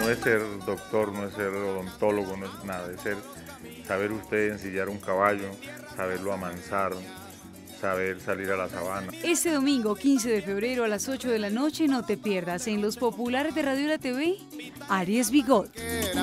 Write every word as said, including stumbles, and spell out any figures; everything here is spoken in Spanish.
no es ser doctor, no es ser odontólogo, no es nada, es ser, saber usted ensillar un caballo, saberlo amansar, saber salir a la sabana. Este domingo quince de febrero a las ocho de la noche no te pierdas en Los Populares de Radio La T V, Aries Bigot.